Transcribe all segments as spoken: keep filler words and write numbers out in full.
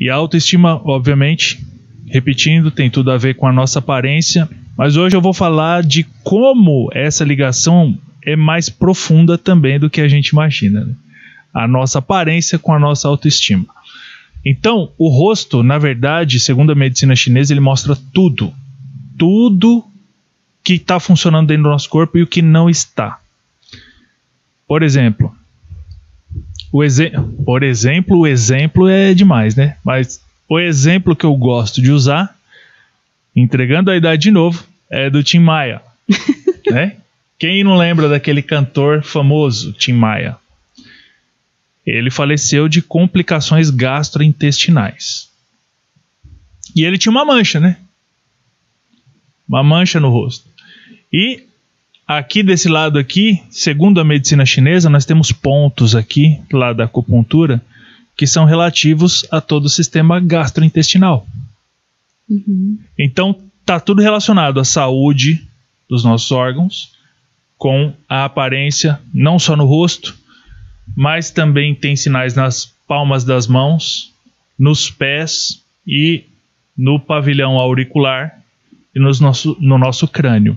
E a autoestima, obviamente, repetindo, tem tudo a ver com a nossa aparência, mas hoje eu vou falar de como essa ligação é mais profunda também do que a gente imagina, né? A nossa aparência com a nossa autoestima. Então, o rosto, na verdade, segundo a medicina chinesa, ele mostra tudo. Tudo que está funcionando dentro do nosso corpo e o que não está. Por exemplo, o exe- por exemplo, o exemplo é demais, né? Mas o exemplo que eu gosto de usar, entregando a idade de novo, é do Tim Maia. Né? Quem não lembra daquele cantor famoso, Tim Maia? Ele faleceu de complicações gastrointestinais. E ele tinha uma mancha, né? Uma mancha no rosto. E aqui desse lado aqui, segundo a medicina chinesa, nós temos pontos aqui, lá da acupuntura, que são relativos a todo o sistema gastrointestinal. Uhum. Então, tá tudo relacionado à saúde dos nossos órgãos, com a aparência, não só no rosto, mas também tem sinais nas palmas das mãos, nos pés e no pavilhão auricular e nos nosso, no nosso crânio.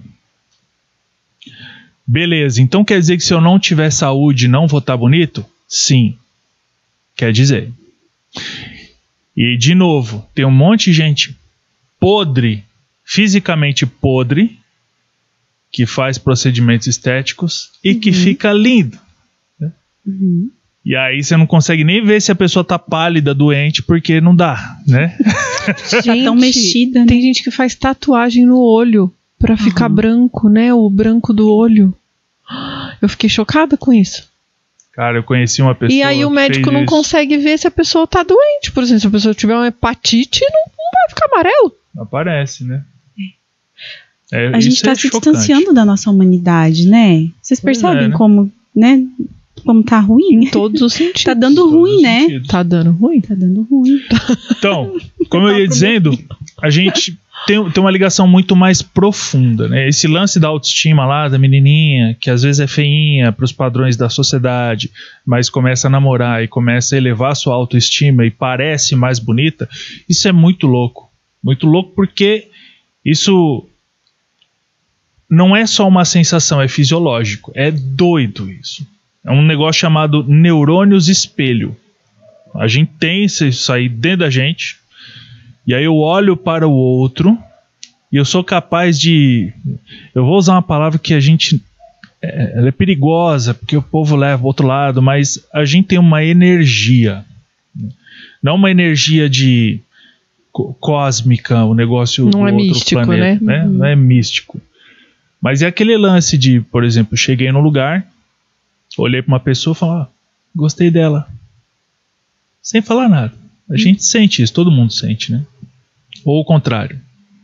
Beleza, então quer dizer que se eu não tiver saúde não vou estar bonito? Sim, quer dizer. E de novo, tem um monte de gente podre, fisicamente podre, que faz procedimentos estéticos e uhum. que fica lindo. Uhum. E aí você não consegue nem ver se a pessoa tá pálida, doente, porque não dá, né? Gente, tá tão mexida, né? Tem gente que faz tatuagem no olho pra ficar uhum. branco, né? O branco do olho. Eu fiquei chocada com isso. Cara, eu conheci uma pessoa. E aí o médico não isso. consegue ver se a pessoa tá doente. Por exemplo, se a pessoa tiver uma hepatite, não, não vai ficar amarelo. Aparece, né? É, a gente tá é se chocante. distanciando da nossa humanidade, né? Vocês percebem é, né? como, né? Como tá ruim? Em todos os sentidos. Tá dando todos ruim, né? Sentidos. Tá dando ruim? Tá dando ruim. Então, como eu ia dizendo, a gente tem, tem uma ligação muito mais profunda, né? Esse lance da autoestima lá, da menininha, que às vezes é feinha para os padrões da sociedade, mas começa a namorar e começa a elevar a sua autoestima e parece mais bonita, isso é muito louco. Muito louco porque isso não é só uma sensação, é fisiológico. É doido isso. É um negócio chamado neurônios espelho. A gente tem isso aí dentro da gente. E aí eu olho para o outro e eu sou capaz de... Eu vou usar uma palavra que a gente... É, ela é perigosa, porque o povo leva para o outro lado, mas a gente tem uma energia. Não uma energia de cósmica, o negócio não do é outro místico, planeta, né? né? Não é místico. Mas é aquele lance de, por exemplo, cheguei num lugar, olhei para uma pessoa e falei, ah, gostei dela. Sem falar nada. A hum. gente sente isso, todo mundo sente, né? Ou o contrário.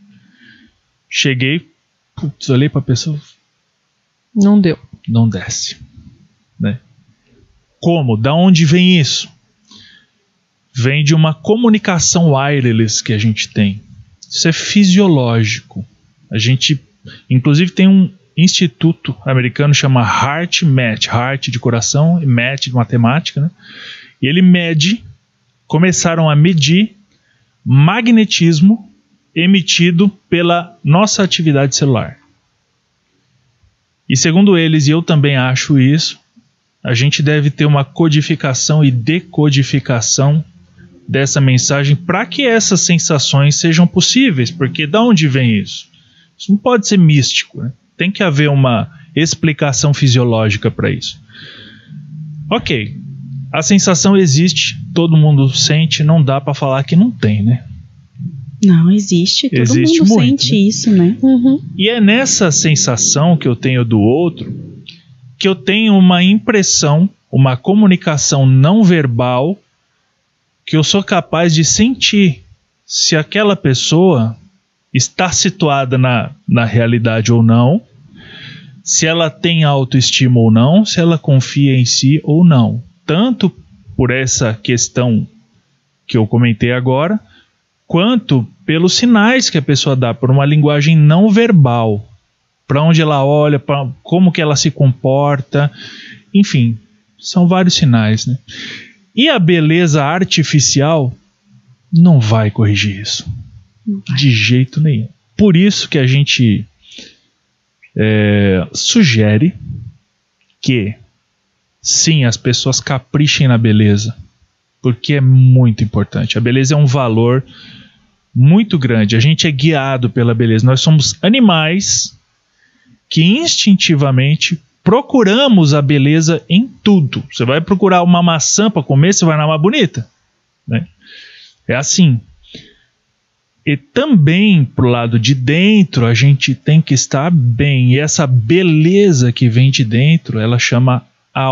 Cheguei, putz, olhei para a pessoa. Não deu. Não desce. Né? Como? Da onde vem isso? Vem de uma comunicação wireless que a gente tem. Isso é fisiológico. A gente, inclusive, tem um instituto americano chama HeartMath, Heart de coração e Math de matemática, né? E ele mede, começaram a medir magnetismo emitido pela nossa atividade celular. E segundo eles, e eu também acho isso, a gente deve ter uma codificação e decodificação dessa mensagem para que essas sensações sejam possíveis, porque da onde vem isso? Isso não pode ser místico, né? Tem que haver uma explicação fisiológica para isso. Ok, a sensação existe, todo mundo sente, não dá para falar que não tem, né? Não, existe, todo existe mundo muito, sente né? isso, né? Uhum. E é nessa sensação que eu tenho do outro que eu tenho uma impressão, uma comunicação não verbal, que eu sou capaz de sentir se aquela pessoa está situada na, na realidade ou não, se ela tem autoestima ou não, se ela confia em si ou não. Tanto por essa questão que eu comentei agora, quanto pelos sinais que a pessoa dá, por uma linguagem não verbal, para onde ela olha, pra como que ela se comporta, enfim, são vários sinais, né? E a beleza artificial, não vai corrigir isso. Não vai. De jeito nenhum. Por isso que a gente é, sugere que, sim, as pessoas caprichem na beleza, porque é muito importante. A beleza é um valor muito grande. A gente é guiado pela beleza. Nós somos animais que instintivamente procuramos a beleza em tudo. Você vai procurar uma maçã para comer, você vai na mais bonita, né? É assim. E também pro lado de dentro a gente tem que estar bem. E essa beleza que vem de dentro, ela chama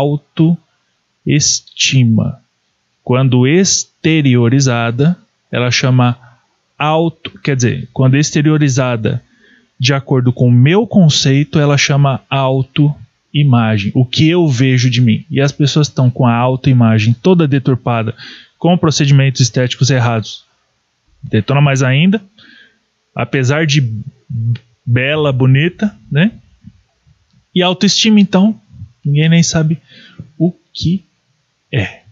autoestima. Quando exteriorizada, ela chama auto, quer dizer, quando exteriorizada de acordo com o meu conceito, ela chama autoimagem, o que eu vejo de mim. E as pessoas estão com a autoimagem toda deturpada, com procedimentos estéticos errados. Detona mais ainda, apesar de bela, bonita, né? E autoestima, então, ninguém nem sabe o que é.